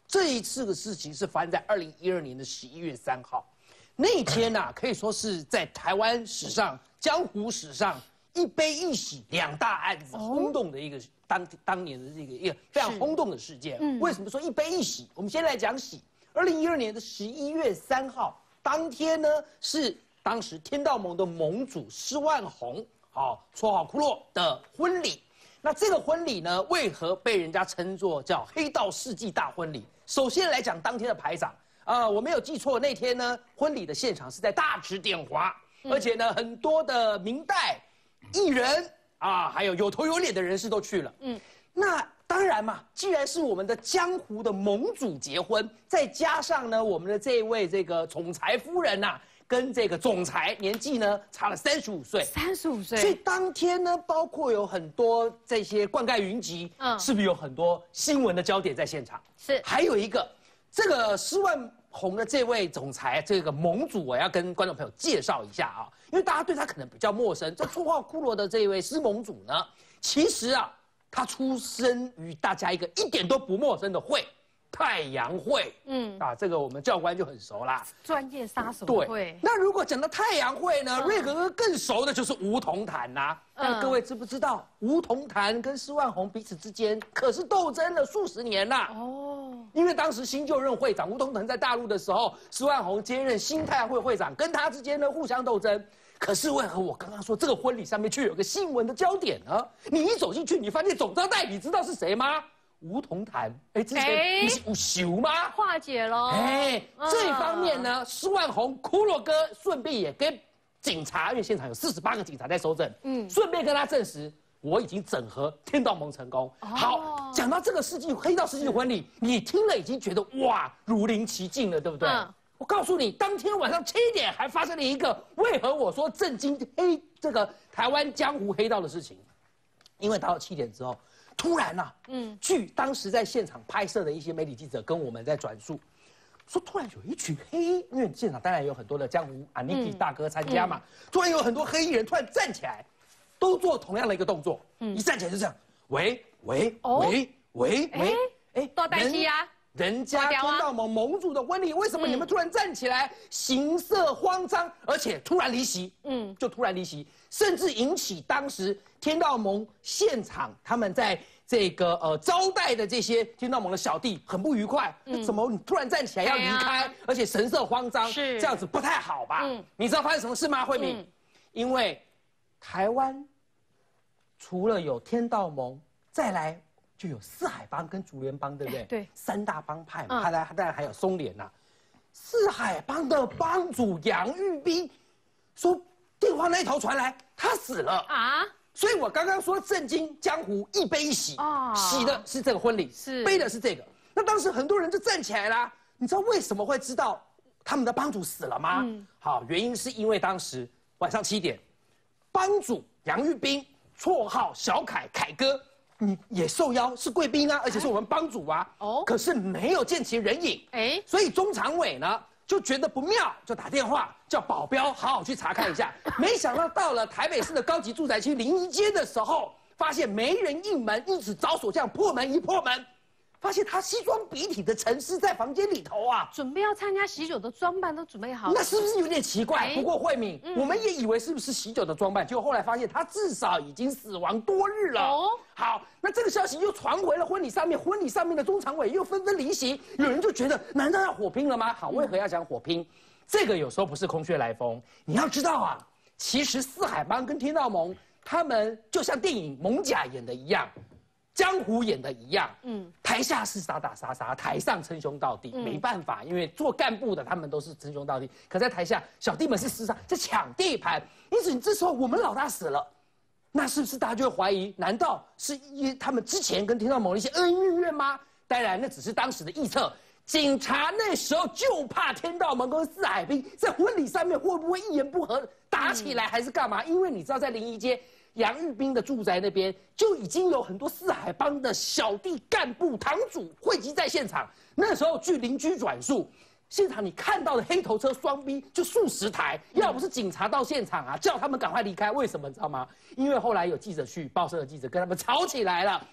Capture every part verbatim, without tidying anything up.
这一次的事情是发生在二零一二年的十一月三号，那天呐、啊，可以说是在台湾史上、江湖史上一悲一喜两大案子轰动的一个当当年的这个一个非常轰动的事件。嗯，为什么说一悲一喜？我们先来讲喜。二零一二年的十一月三号，当天呢是当时天道盟的盟主施万红，好，绰号骷髅的婚礼。那这个婚礼呢，为何被人家称作叫黑道世纪大婚礼？首先来讲当天的排场啊、呃，我没有记错，那天呢婚礼的现场是在大池点华，嗯、而且呢很多的明代艺人啊，还有有头有脸的人士都去了。嗯，那当然嘛，既然是我们的江湖的盟主结婚，再加上呢我们的这位这个总裁夫人呐、啊。跟这个总裁年纪呢差了三十五岁， 三十五岁， 所以当天呢，包括有很多这些灌溉云集，嗯，是不是有很多新闻的焦点在现场？ 是， 还有一个，这个施万红的这位总裁，这个盟主，我要跟观众朋友介绍一下啊，因为大家对他可能比较陌生。这绰号骷髅的这位施盟主呢，其实啊，他出生于大家一个一点都不陌生的会。太阳会，嗯啊，这个我们教官就很熟啦， 专业杀手对会。 那如果讲到太阳会呢，嗯、瑞哥哥更熟的就是吴桐坛呐、啊。那、嗯、各位知不知道，吴桐坛跟施万红彼此之间可是斗争了数十年啦。哦，因为当时新就任会长吴桐坛在大陆的时候，施万红接任新太阳会会长，跟他之间呢互相斗争。可是为何我刚刚说这个婚礼上面却有个新闻的焦点呢？你一走进去，你发现总招待，你知道是谁吗？吴桐坛，哎，之前你是有熟吗？ 化解喽。 哎，这一方面呢，施万红骷髅哥顺便也跟警察，因为现场有四十八个警察在搜证，嗯，顺便跟他证实我已经整合天道盟成功。哦、好，讲到这个世纪黑道世纪婚礼，你听了已经觉得哇如临其境了，对不对？嗯、我告诉你，当天晚上七点还发生了一个为何我说震惊黑这个台湾江湖黑道的事情，因为到了七点之后。突然呐、啊，嗯，据当时在现场拍摄的一些媒体记者跟我们在转述，说突然有一群黑，因为现场当然有很多的江湖啊 Niki 大哥参加嘛，嗯、突然有很多黑衣人突然站起来，都做同样的一个动作，嗯，一站起来就这样，喂喂喂喂喂，哎， 多带气啊！ 人家天道盟盟主的婚礼，为什么你们突然站起来，形色慌张，而且突然离席？嗯，就突然离席，甚至引起当时天道盟现场他们在这个呃招待的这些天道盟的小弟很不愉快。嗯，怎么你突然站起来要离开，啊、而且神色慌张，是这样子不太好吧？嗯，你知道发生什么事吗，慧敏？嗯、因为台湾除了有天道盟，再来。就有四海帮跟竹联帮，对不对？对，三大帮派嘛，他当然还有松联呐、啊。四海帮的帮主杨玉斌说，电话那头传来他死了啊！所以我刚刚说震惊江湖一悲一喜啊，喜的是这个婚礼，是悲的是这个。那当时很多人就站起来啦。你知道为什么会知道他们的帮主死了吗？嗯，好，原因是因为当时晚上七点，帮主杨玉斌，绰号小凯凯哥。你也受邀是贵宾啊，而且是我们帮主啊。哦，可是没有见其人影。哎，所以中常委呢就觉得不妙，就打电话叫保镖好好去查看一下。没想到到了台北市的高级住宅区临沂街的时候，发现没人应门，因此找手匠破门一破门，发现他西装笔挺的陈尸在房间里头啊， 准备要参加喜酒的装扮都准备好了。 那是不是有点奇怪？不过慧敏，嗯、我们也以为是不是喜酒的装扮，结果后来发现他至少已经死亡多日了。哦，好，那这个消息又传回了婚礼上面，婚礼上面的中常委又纷纷离席，有人就觉得，难道要火拼了吗？好，为何要讲火拼？这个有时候不是空穴来风，你要知道啊，其实四海帮跟天道盟，他们就像电影《艋舺》演的一样。江湖演的一样，嗯，台下是打打杀杀，台上称兄道弟，嗯、没办法，因为做干部的他们都是称兄道弟，可在台下小弟们是厮杀，在抢地盘，因此你这时候我们老大死了，那是不是大家就会怀疑？难道是因为他们之前跟天道盟的一些恩恩怨怨吗？当然，那只是当时的臆测。警察那时候就怕天道盟跟四海兵在婚礼上面会不会一言不合打起来，还是干嘛？因为你知道，在临沂街。杨玉斌的住宅那边就已经有很多四海帮的小弟干部堂主汇集在现场。那时候据邻居转述，现场你看到的黑头车双 B 就数十台，要不是警察到现场啊，叫他们赶快离开。为什么你知道吗？因为后来有记者去，报社的记者跟他们吵起来了。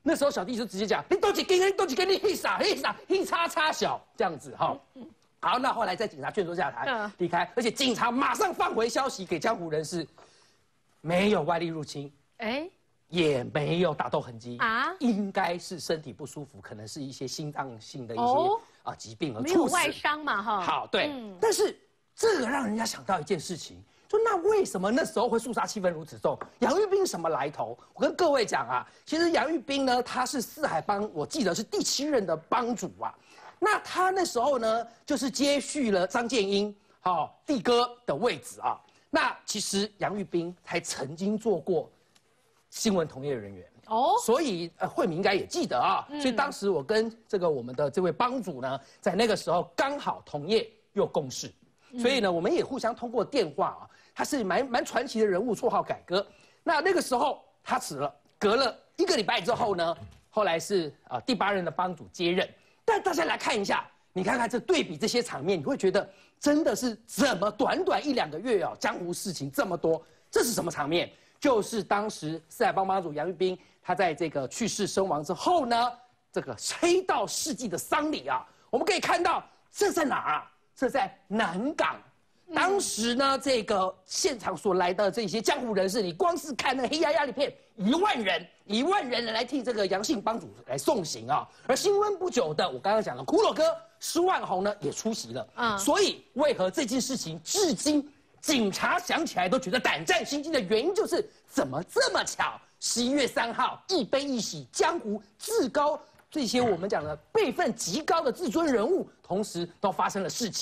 那时候小弟就直接讲，你都几根，你都几根，你黑傻黑傻黑叉叉小这样子哈。好，那后来在警察劝说下台离开，而且警察马上放回消息给江湖人士，没有外力入侵，哎，也没有打斗痕迹啊，应该是身体不舒服，可能是一些心脏性的一些啊疾病而猝死， 没有外伤嘛哈。 好，对，但是这个让人家想到一件事情。就那为什么那时候会肃杀气氛如此重？杨玉斌什么来头？我跟各位讲啊，其实杨玉斌呢，他是四海帮，我记得是第七任的帮主啊。那他那时候呢，就是接续了张建英，好、哦、帝哥的位置啊。那其实杨玉斌还曾经做过新闻从业人员哦，所以呃慧敏应该也记得啊。嗯、所以当时我跟这个我们的这位帮主呢，在那个时候刚好同业又共事。所以呢，我们也互相通过电话啊，他是蛮蛮传奇的人物，绰号改哥。那那个时候他死了，隔了一个礼拜之后呢，后来是啊、呃、第八任的帮主接任。但大家来看一下，你看看这对比这些场面，你会觉得真的是怎么短短一两个月哦，江湖事情这么多，这是什么场面？就是当时四海帮帮主杨玉斌他在这个去世身亡之后呢，这个黑道事迹的丧礼啊，我们可以看到这在哪儿啊？这在南港，当时呢，这个现场所来的这些江湖人士，你光是看那个黑压压里片，一万人，一万人来替这个杨姓帮主来送行啊。而新婚不久的，我刚刚讲的骷髅哥施万红呢，也出席了。嗯，所以为何这件事情至今警察想起来都觉得胆战心惊的原因，就是怎么这么巧？十一月三号，一悲一喜，江湖至高这些我们讲的辈分极高的至尊人物，同时都发生了事情。